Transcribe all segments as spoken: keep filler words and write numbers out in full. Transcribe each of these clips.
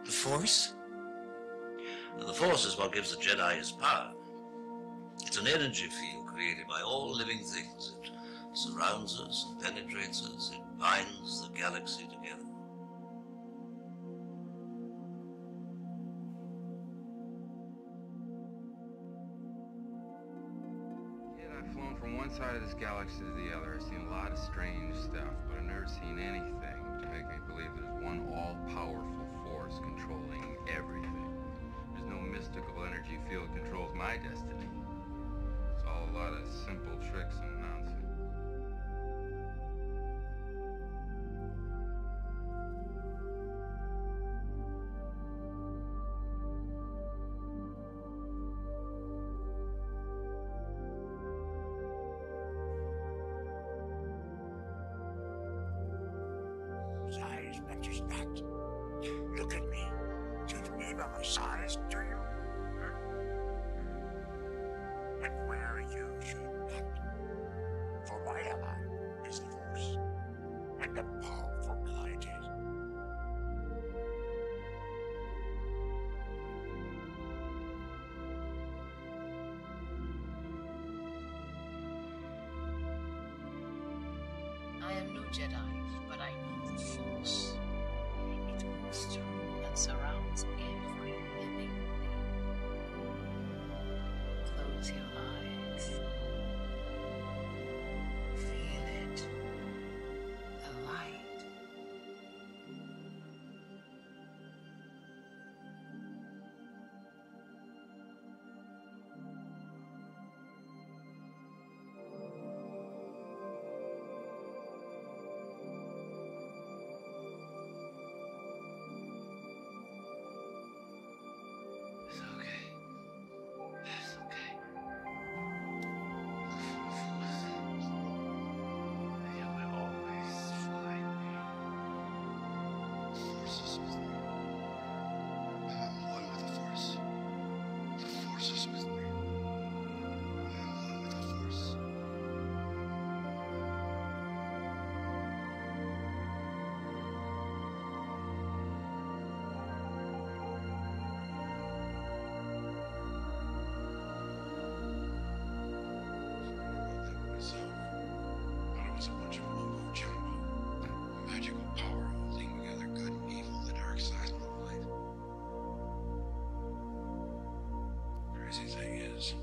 The Force? The Force is what gives the Jedi his power. It's an energy field created by all living things. It surrounds us and penetrates us. It binds the galaxy together. Kid, I've flown from one side of this galaxy to the other. I've seen a lot of strange stuff, but I've never seen anything to make me believe there's one all-powerful force controlling everything. There's no mystical energy field controls my destiny. It's all a lot of simple tricks and nonsense. Size matters not. Look at me. Judge me by my size, do you? And where you should not. For my ally is the Force, and a powerful ally it is. I am no Jedi, but I know the Force. It moves through and surrounds every living thing. Close your eyes. Feel it. The light. It's okay. It's okay. You will always find me. The Force is with me. I'm one with the Force. The Force is with me. I'm one with the Force. Myself. Thought it was a bunch of mumbo jumbo. Magical power holding together good and evil, the dark side and the light. Crazy thing is,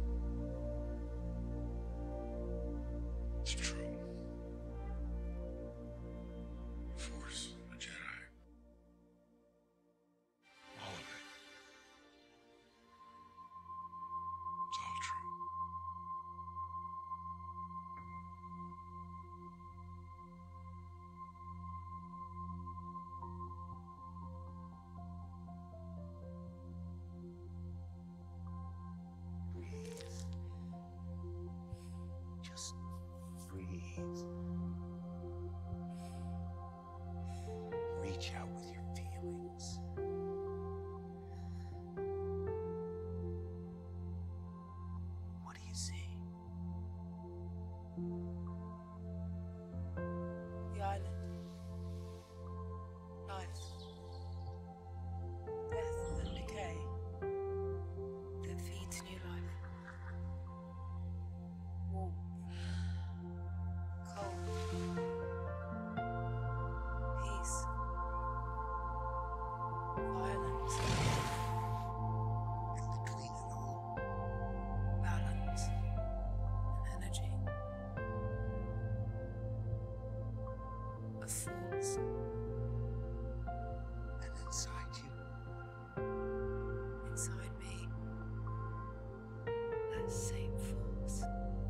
it's true. The Force, the Jedi. All of it. It's all true. Breathe. Just breathe. Reach out with your feelings. What do you see? The island. Life. Death and decay. That feeds new life. Warmth. Cold. Peace. Violence. In between it all, Balance. And energy. A force. and inside you, Inside me. That same force.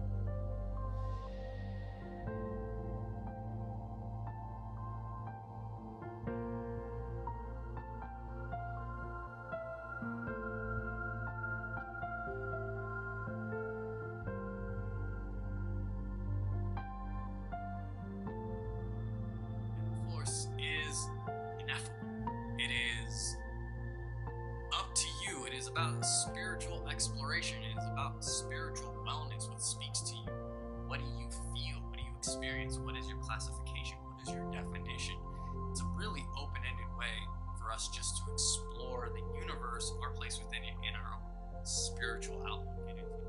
The Force is ineffable. It is up to you. It is about spiritual exploration. It is about spiritual wellness. What speaks to you? What do you feel? What do you experience? What is your classification? What is your definition? It's a really open-ended way for us just to explore the universe, our place within it, and our own spiritual outlook in it.